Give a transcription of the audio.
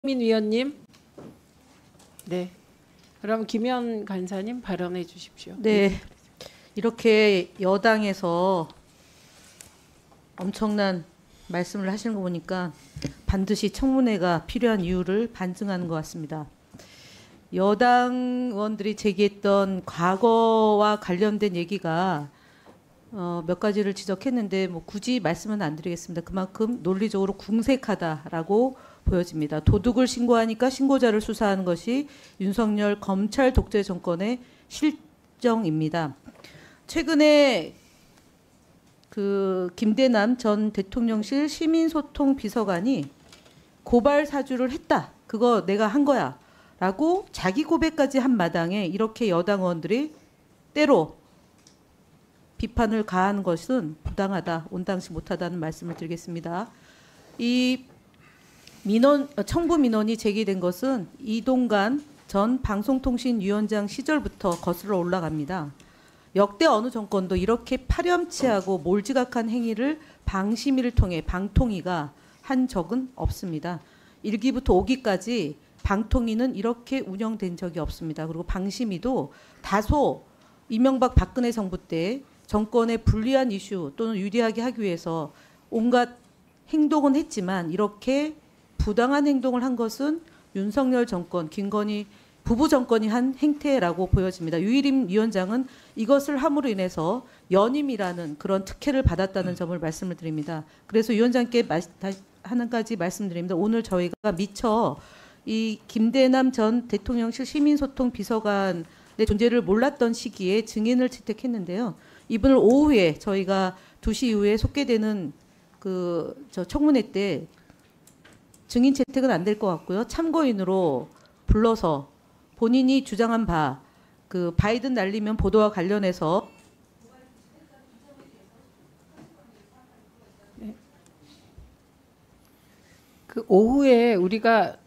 위원님. 네. 그럼 김현 간사님 발언해 주십시오. 네. 이렇게 여당에서 엄청난 말씀을 하시는 거 보니까 반드시 청문회가 필요한 이유를 반증하는 것 같습니다. 여당 의원들이 제기했던 과거와 관련된 얘기가 몇 가지를 지적했는데 뭐 굳이 말씀은 안 드리겠습니다. 그만큼 논리적으로 궁색하다라고 보여집니다. 도둑을 신고하니까 신고자를 수사하는 것이 윤석열 검찰 독재 정권의 실정입니다. 최근에 김대남 전 대통령실 시민소통 비서관이 고발 사주를 했다. 그거 내가 한 거야. 라고 자기 고백까지 한 마당에 이렇게 여당 의원들이 때로 비판을 가하는 것은 부당하다, 온당치 못하다는 말씀을 드리겠습니다. 이 청구 민원이 제기된 것은 이동관 전 방송통신위원장 시절부터 거슬러 올라갑니다. 역대 어느 정권도 이렇게 파렴치하고 몰지각한 행위를 방심위를 통해 방통위가 한 적은 없습니다. 1기부터 5기까지 방통위는 이렇게 운영된 적이 없습니다. 그리고 방심위도 다소 이명박 박근혜 정부 때 정권에 불리한 이슈 또는 유리하게 하기 위해서 온갖 행동은 했지만 이렇게 부당한 행동을 한 것은 윤석열 정권, 김건희 부부 정권이 한 행태라고 보여집니다. 유일임 위원장은 이것을 함으로 인해서 연임이라는 그런 특혜를 받았다는 점을 말씀을 드립니다. 그래서 위원장께 한 가지 말씀드립니다. 오늘 저희가 미처 이 김대남 전 대통령실 시민소통 비서관의 존재를 몰랐던 시기에 증인을 채택했는데요. 이분을 오후에 저희가 2시 이후에 속개되는 청문회 때 증인 채택은 안 될 것 같고요. 참고인으로 불러서 본인이 주장한 바 바이든 날리면 보도와 관련해서 오후에 우리가